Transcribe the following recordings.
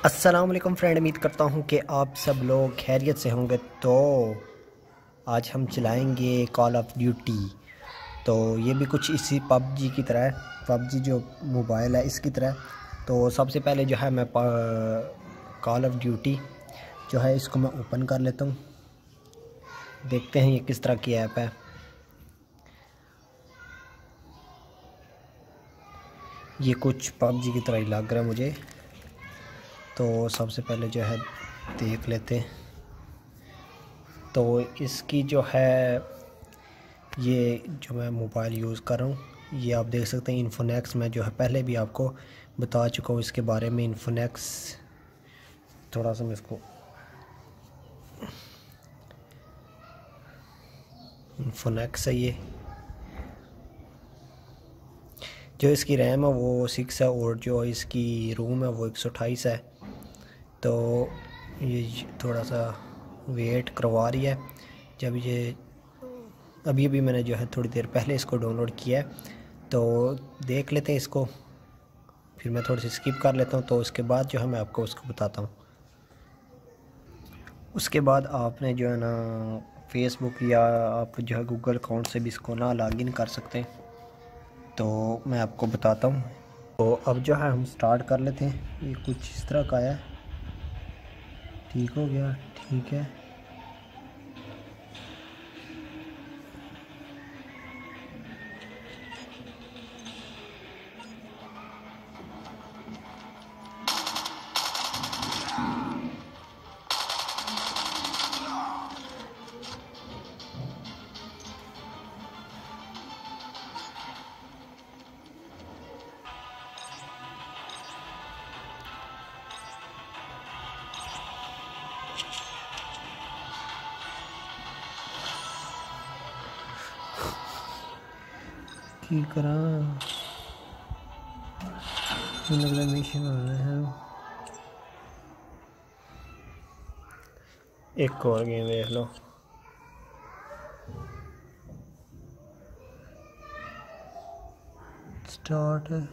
अस्सलाम वालेकुम फ्रेंड, उम्मीद करता हूँ कि आप सब लोग खैरियत से होंगे। तो आज हम चलाएंगे कॉल ऑफ ड्यूटी। तो ये भी कुछ इसी पबजी की तरह है। पबजी जो मोबाइल है इसकी तरह। तो सबसे पहले जो है मैं कॉल ऑफ ड्यूटी जो है इसको मैं ओपन कर लेता हूँ। देखते हैं ये किस तरह की ऐप है। ये कुछ पबजी की तरह ही लग रहा है मुझे। तो सबसे पहले जो है देख लेते हैं। तो इसकी जो है ये जो मैं मोबाइल यूज़ कर रहा हूँ ये आप देख सकते हैं इन्फिनिक्स में जो है पहले भी आपको बता चुका हूँ इसके बारे में। इन्फिनिक्स थोड़ा सा मैं इसको इन्फिनिक्स है। ये जो इसकी रैम है वो 6 है और जो इसकी रोम है वो 128 है। तो ये थोड़ा सा वेट करवा रही है। जब ये अभी अभी मैंने जो है थोड़ी देर पहले इसको डाउनलोड किया है। तो देख लेते हैं इसको, फिर मैं थोड़ी सी स्किप कर लेता हूँ। तो उसके बाद जो है मैं आपको उसको बताता हूँ। उसके बाद आपने जो है ना फेसबुक या आप जो है गूगल अकाउंट से भी इसको ना लॉगिन कर सकते हैं। तो मैं आपको बताता हूँ। तो अब जो है हम स्टार्ट कर लेते हैं। ये कुछ इस तरह का है। ठीक हो गया, ठीक है। की करा मिशन हो रहे हैं। एक और गेम देख लो। स्टार्ट है।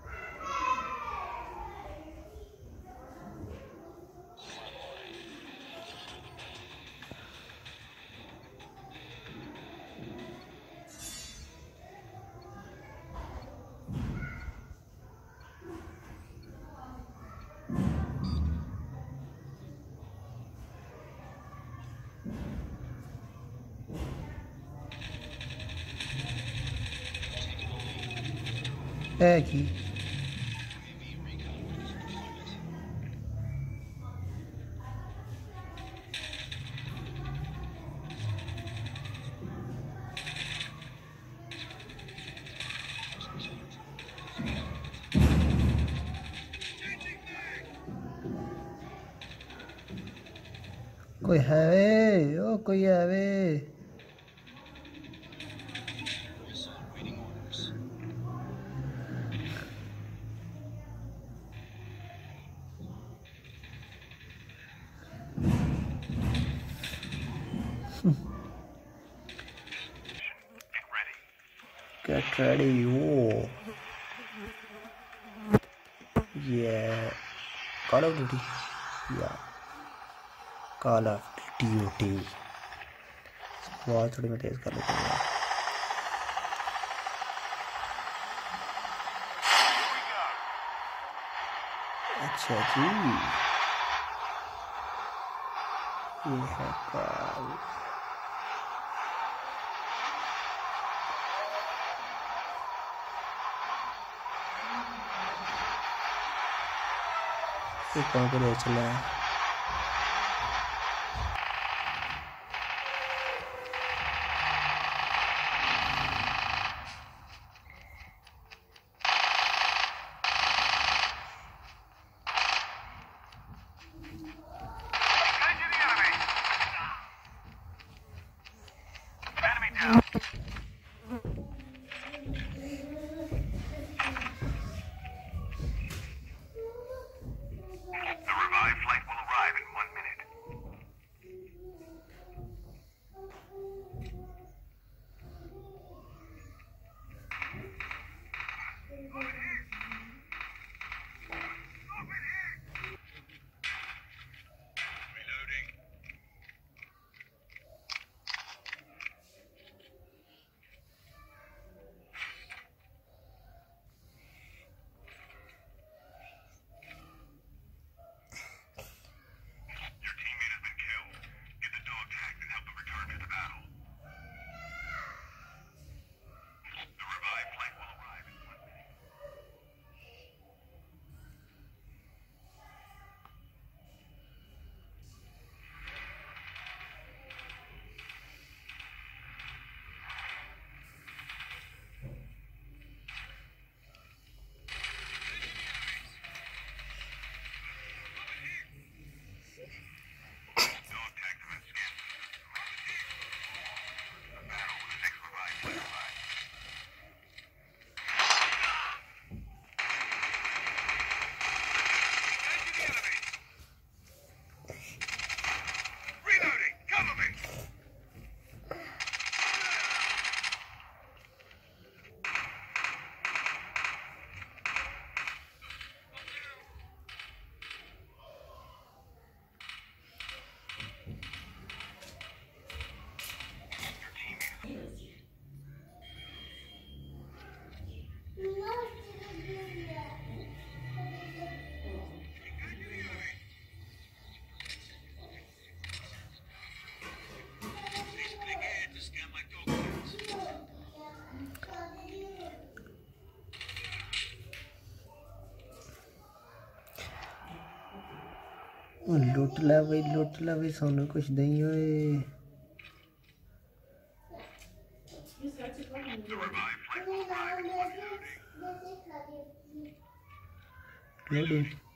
है कि कोई है वे, ओ कोई है वे। Gate ready. ओ ये कॉल ऑफ ड्यूटी या कॉल ऑफ ड्यूटी। आवाज़ थोड़ी मैं तेज़ कर लेता हूँ। अच्छा जी, ये है कॉल। ये कहाँ पर चला है? लुट लै भाई सानू कुछ दई ओए लोडिंग